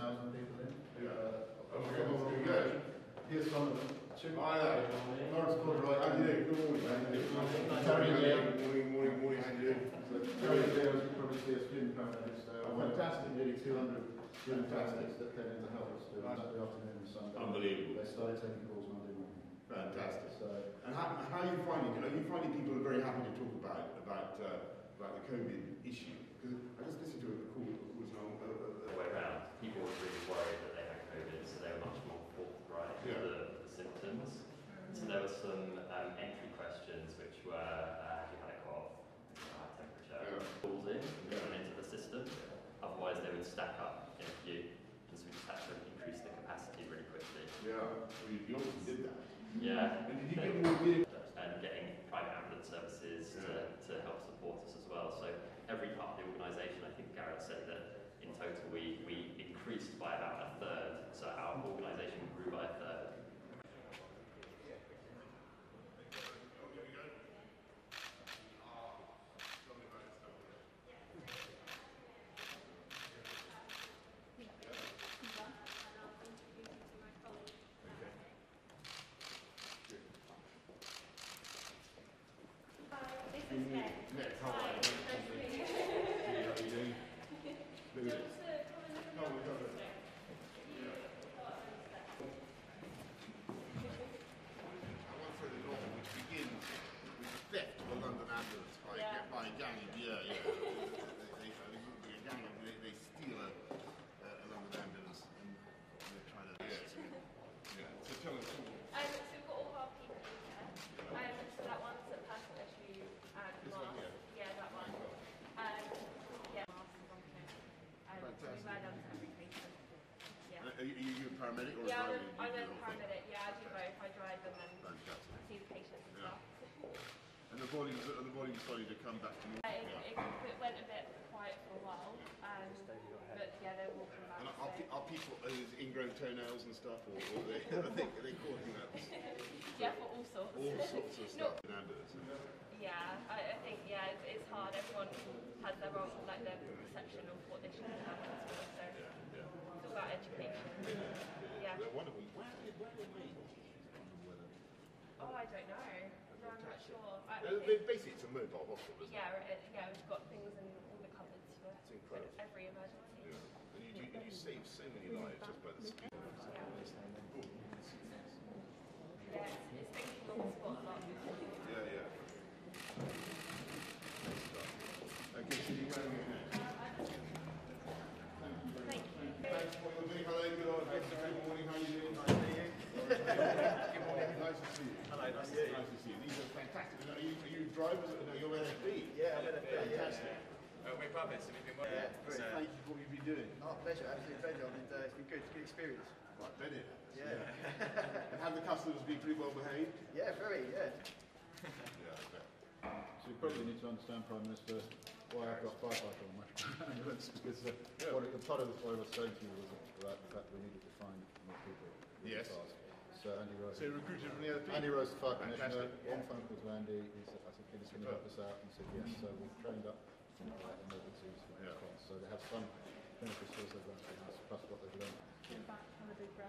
1,000 people in. Yeah. Here's some of them. Lawrence Corduroy, how do you do? Good morning, man. Morning, how do you do? Terry Leo, as you probably see, a student paramedics there. Fantastic, nearly 200 student paramedics that came in to help us do Saturday afternoon and Sunday. Unbelievable. They started taking calls Monday morning. Fantastic. So, and how are you finding it? Are you finding people are very happy to talk about the COVID issue? Because I just listened to a call the way around. People were really worried that they had COVID, so they were much more forthright with the symptoms. So there were some entry questions which were, have you had a cough, high temperature, calls in, going into the system. Otherwise they would stack up in a queue, and so we just had to increase the capacity really quickly. Yeah, well, you obviously did that. Yeah. And did you get more gear? And getting private ambulance services to help support us as well. So every part of the organisation, I think Gareth said that in total we increased by about a third. So our organisation grew by a third. Next, how are you? How are you doing? I went through the novel which begins with the theft of a London ambulance by a gang of they steal a London ambulance and they're trying to So tell us. So we've got all of our people here. So that one's a personal issue and mask. That one. Masks on here. So we wear them to every patient. Are you a paramedic or I'm a paramedic. I do both. I drive and then see the patients and stuff. And the volume started to come back to normal. It went a bit quiet for a while, but they will come back. And are people ingrown toenails and stuff, or are they causing that? For all sorts. All sorts of stuff in ambulance. I think it's hard. Everyone has their own their perception of what they should have. So it's about education. They're wonderful. Where are they made? I don't know. I'm not sure. Basically, it's a mobile hospital, isn't it? We've got things in all the cupboards for every emergency. And you save so many lives just by the speed. It's thinking on the spot a lot. Okay, so you're wearing it now. Thank you. Thanks for what you're doing. Hello, good morning. How are you doing? Nice to see you. Good morning. Nice to see you. Hello, nice to see you. These are fantastic. Are you drivers? No, you're NFB. Yeah, I'm NFB. Fantastic. We're brothers, so we've been working. Thank you for what you've been doing. Oh, pleasure, absolute pleasure. It's been good, it's a good experience. Right, bet it. Yeah. And have the customers been pretty well behaved? Yeah, very, Yeah, I bet. So you probably need to understand, Prime Minister, why I've got firefighter on my ambulance, because part of what I was saying to you was about the fact we needed to find more people. Yes. Fast. So Andy Rose. So recruited from the other people? Andy Rose, the fire commissioner, Fantastic. one phone call to Andy, he said, I said, can you help us out? And he said, yes. So we've trained up emergencies for response. So they have some clinical skills they've learned from us, plus what they've learned. Get back, have a big breath.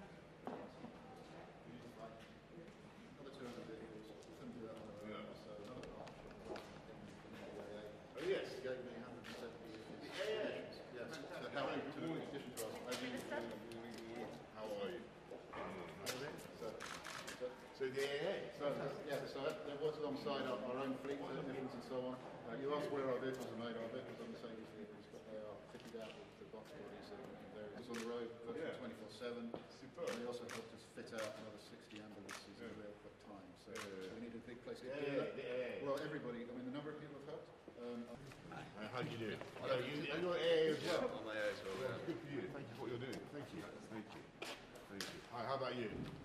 Another 200 vehicles, couldn't do that on our own, so another partnership from the AA. Oh, yes. He gave me 170 vehicles. Yeah. Yes, to help to the addition to us. How are you? So the AA? So that was alongside our own fleet technicians and so on. You asked where our vehicles are made. Our vehicles are the same as vehicles, but they are fitted out with the box bodies and various on the road, 24/7. Superb. And they also helped us fit out another 60 ambulances in a real quick time. So we need a big place to do that. Well, everybody. I mean, the number of people have helped. How do you do? Hello, you're AA as well. I'm AA as well. Good for you. Thank you for what you're doing. Thank you. Hi, how about you?